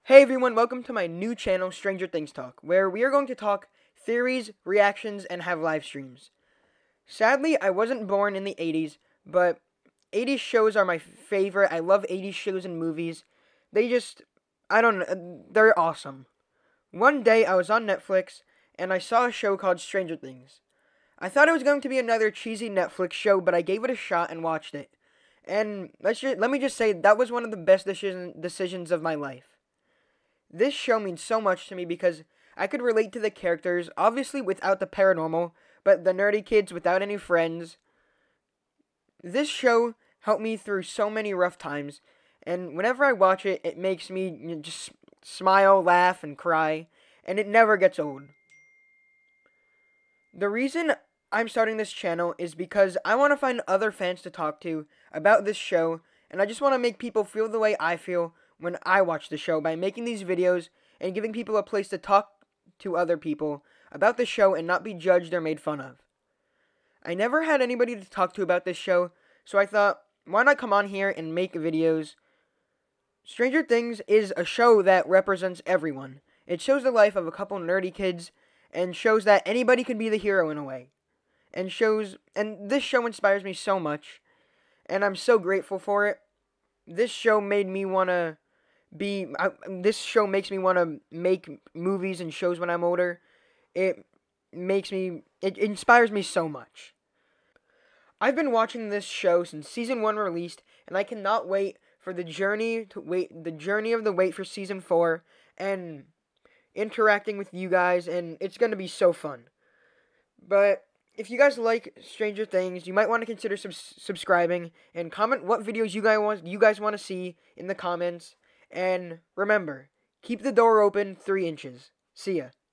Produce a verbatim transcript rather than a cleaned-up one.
Hey everyone, welcome to my new channel, Stranger Things Talk, where we are going to talk theories, reactions, and have live streams. Sadly, I wasn't born in the eighties, but eighties shows are my favorite. I love eighties shows and movies. They just, I don't know, they're awesome. One day I was on Netflix, and I saw a show called Stranger Things. I thought it was going to be another cheesy Netflix show, but I gave it a shot and watched it. And let's just, let me just say, that was one of the best decision, decisions of my life. This show means so much to me because I could relate to the characters, obviously without the paranormal, but the nerdy kids without any friends. This show helped me through so many rough times, and whenever I watch it, it makes me you know, just smile, laugh, and cry, and it never gets old. The reason I'm starting this channel is because I want to find other fans to talk to about this show, and I just want to make people feel the way I feel when I watch the show by making these videos and giving people a place to talk to other people about the show and not be judged or made fun of. I never had anybody to talk to about this show, so I thought, why not come on here and make videos? Stranger Things is a show that represents everyone. It shows the life of a couple nerdy kids and shows that anybody can be the hero in a way. And shows and this show inspires me so much, and I'm so grateful for it. This show made me want to be I, this show makes me want to make movies and shows when I'm older. It makes me it inspires me so much. I've been watching this show since season one released, and I cannot wait for the journey to wait the journey of the wait for season four and interacting with you guys, and it's going to be so fun. But if you guys like Stranger Things, you might want to consider sub- subscribing and comment what videos you guys want you guys want to see in the comments. And remember, keep the door open three inches. See ya.